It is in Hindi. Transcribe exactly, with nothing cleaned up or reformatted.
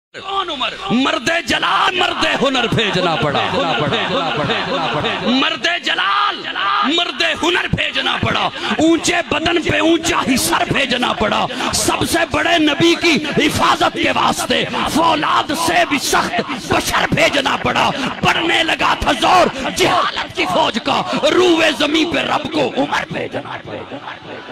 मर्दे जलाल मर्दे हुनर भेजना पड़ा मर्दे जलाल मर्दे हुनर भेजना पड़ा। ऊंचे बदन पे ऊंचा ही सर भेजना पड़ा। सबसे बड़े नबी की हिफाजत के वास्ते फौलाद से भी सख्त बशर भेजना पड़ा। पड़ने लगा था जोर जिहालत की फौज का, रूए जमीन पे रब को उमर भेजना पड़ा।